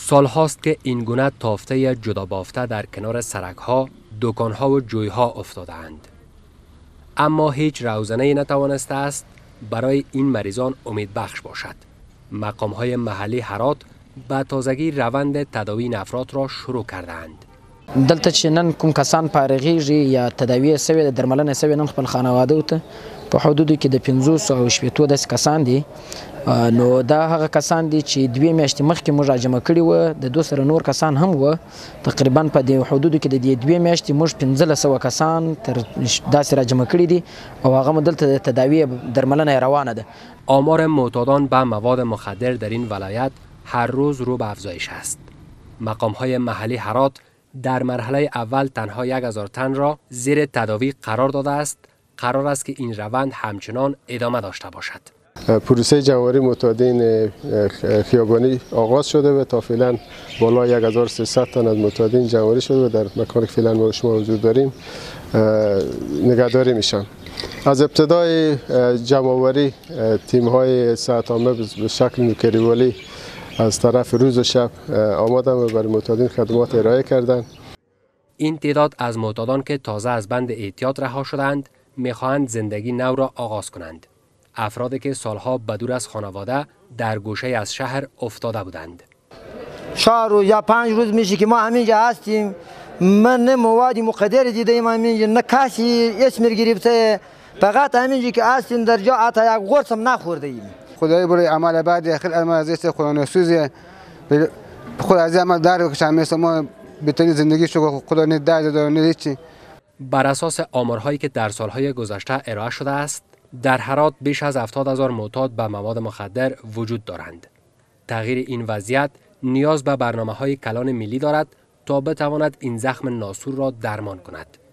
سالهاست که این گونه تافته جدا بافته در کنار سرک‌ها، دکان‌ها و جوی‌ها افتاده‌اند. اما هیچ روزنه‌ای نتوانسته است برای این مریضان امیدبخش باشد. مقام‌های محلی هرات به تازگی روند تداوی این افراد را شروع کردند. دلته چې نن کوم کسان فارغیږي یا تداوی سوي د درملنې سوي نن خپل خانواده ته په حدودو کې د 500 او شپېتو داسې کسان دي. نو دا هغه کسان دي چې 2 میاشتې مخکې موږ راجمع کړي وو، د دوه سره نور کسان هم وو. تقریبا په دې حدودو کې د دې 2 میاشتې موږ 1500 کسان تر داسې راجمع کړي دي او هغه دلته د تداوی درملنه روانه ده. آمار معتادان به مواد مخدر در این ولایت هر روز رو به افزایش است. مقام‌های محلی هرات در مرحله اول تنها 1000 تن را زیر تداوی قرار داده است. قرار است که این روند همچنان ادامه داشته باشد. پروسه جمع‌آوری معتادین خیابانی آغاز شده و تا فعلا بالای 1300 تن از معتادین جمع‌آوری شده و در مکانی که فعلا ما شما حضور داریم نگهداری میشن. از ابتدای جمع‌آوری تیم‌های صحت عامه به شکل نوکریوالی از طرف روز و شب آمدن و برای معتادین خدمات ارائه کردند. این تعداد از معتادان که تازه از بند اعتیاد رها شدند می‌خواهند زندگی نو را آغاز کنند. افرادی که سالها بدور از خانواده در گوشه از شهر افتاده بودند. 4 روز یا 5 روز میشه که ما همینجا هستیم. من نه مواد مخدر دیدم همینجا، نه کسی اسم گرفته، فقط همینجا که هستیم در جا حتی یک قرص هم نخوردیم. خدای برای عمل بعد اخر ازش خدا نسوزه خود از عمل داره که مثل ما بهترین زندگی شو خدا نه درد داره نه چی. بر اساس آمارهایی که در سالهای گذشته ارائه شده است، در هرات بیش از 70,000 معتاد به مواد مخدر وجود دارند. تغییر این وضعیت نیاز به برنامه‌های کلان ملی دارد تا بتواند این زخم ناسور را درمان کند.